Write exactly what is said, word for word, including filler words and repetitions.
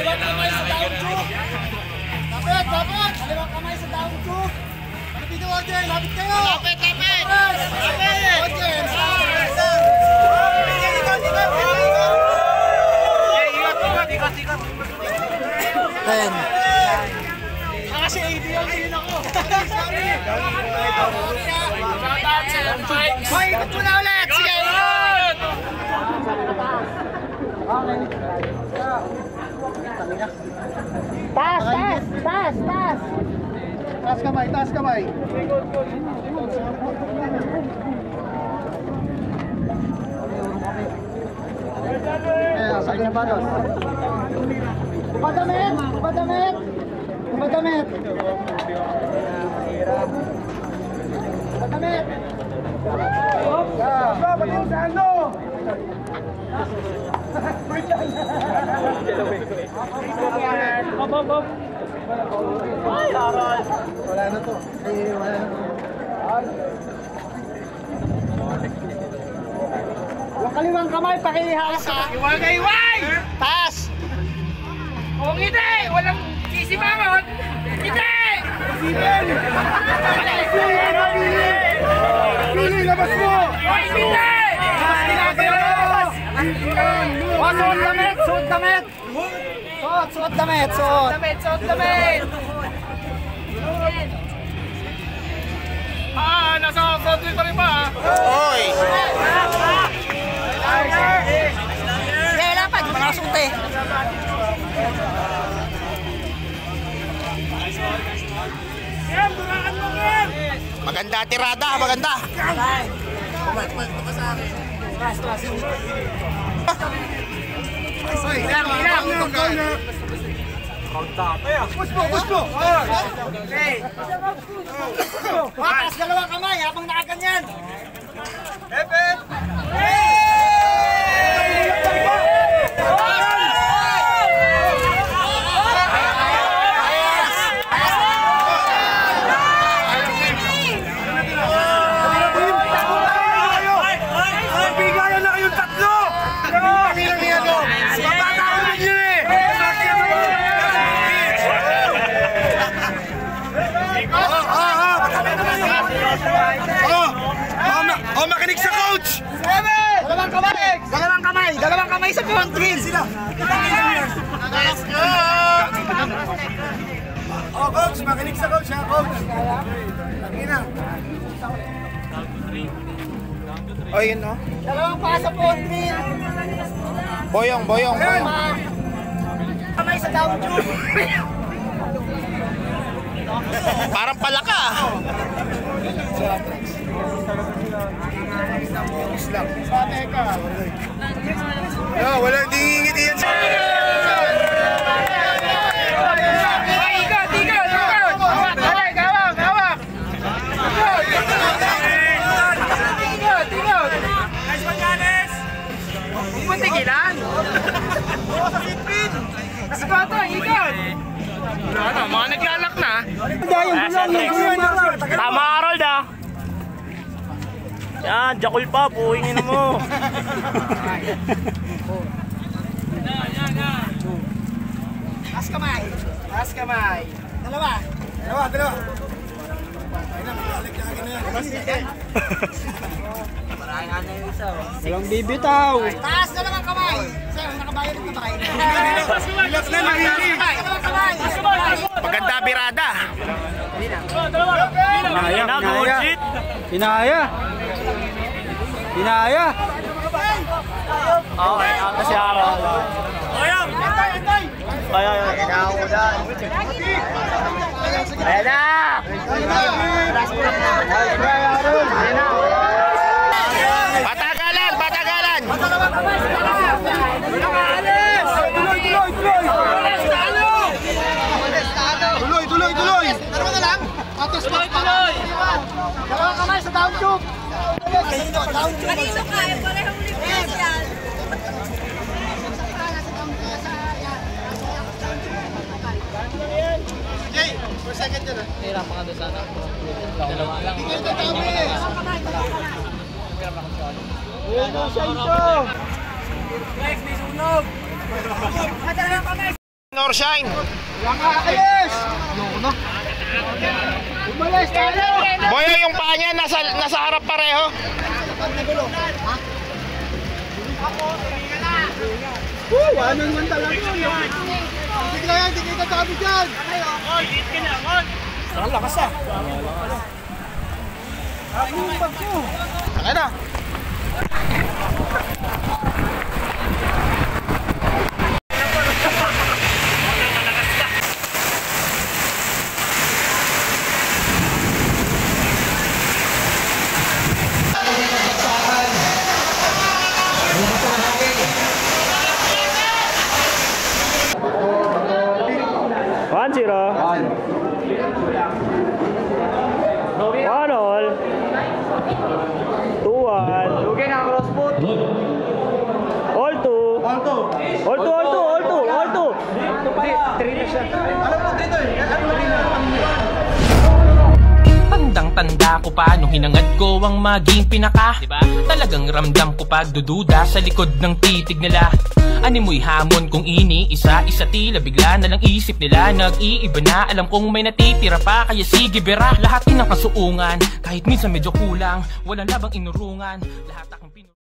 Dalawang kamay sa down choke. Dapat, dapat. Dalawang kamay sa down choke. Lapit yung audience, lapit kayo. Lapit, lapit. Lapit. Audience. Ikot, ikot, ikot. Ten. Kasi A D L din ako. Hoy, ikot mo na ulit. Sige, ikot. Taas, taas, taas, taas. Taas kamay, taas kamay. Eh, sa kanya balos. Kumadamit, kumadamit. Kumadamit. Kumadamit. Sa, batin sa ano? Wala na to. Eh, wala na to. Yung kaliwang kamay, pakihawak ka. Iwag na iwag! Taas! Kung hindi, walang sisimangon. Hindi! Pili! Pili, labas mo! Hoy, hindi! Oh, suot damit! Suot damit! Suot, suot damit! Suot! Damit, suot damit! Ah, nasa konti pa rin ba? Hoy! Sige, lapad! Malasong te! Maganda tirada, maganda! Ilang, ilang! Push mo, push mo! Patas, dalawang kamay habang nakaganyan! Epen! Oh, makinig sa coach! Dalawang kamay! Dalawang kamay! Dalawang kamay sa front grill! Sila! Let's go! Oh, coach! Makinig sa coach, ha, coach! Tangina! Oh, yun, no? Dalawang pa sa front grill! Boyong, boyong, boyong! Kamay sa down tube! Parang palaka! Sate ka! No, wala, hindi ngingiti yan sa... Ikat, ikat, ikat! Hawak, hawak, hawak, hawak! Ikat, ikat! Nice one, Yanis! Huwag mo tigilan! Spata, ikat! Wala na, mga naglalak na. Tama, Harold, ah. Yan, jakul pa, buhingin mo. Taas kamay! Taas kamay. Dalawa! Dalawa, dalawa! Ay na, magalik na akin na yan. Walang bibitaw. Taas dalawang kamay! Sir, nakabayad ng kamay! Relax na, nangingiti! Dalawang kamay! Maganda birada! Pinaya, pinaya. Pinaya. Pinaya. Okay, ako si Harold. Oyong! Entay, entay! Ay, ay, ay. Ayan na! Patagalan, patagalan! Dalawang kamay sa dalawang! Nakaalis! Tuloy, tuloy, tuloy! Tuloy, tuloy, tuloy! Dalawa na lang! Atos, tuloy, tuloy! Dalawang kamay sa down tube! Kanino, down tube! Kanino ka? Eh, parehong request yan. Jay, for second yun ah. Hira pa ka doon sana. Dalawa lang. Tingnan ka kami! Uy, nasa ito! Next, may sunog! Dalawang kamay! No, Motor Shine. Walang aalis! Umalis tayo! Boyo, yung paa niya nasa, nasa harap pareho. Uy, ano naman talaga yun? Hindi ka yan, hindi kita sabi dyan! Ang lakas ah. Ako yung bag ko! Saka na. One zero. One all. Two one. Lugay na cross foot! All two. All two! All two. All two. All two. All two. Three na siya. Alam mo dito eh, ano lagi na? Tandang-tanda ko pa nung hinangad ko ang maging pinaka, diba? Talagang ramdam ko pagdududa sa likod ng titig nila. Animoy hamon kung ini, isa-isa tila bigla na lang isip nila nag-iiba na. Alam kong may natitira pa, kaya sige bera. Lahat ng kasuungan, kahit minsan medyo kulang, walang labang inurungan. Lahat akong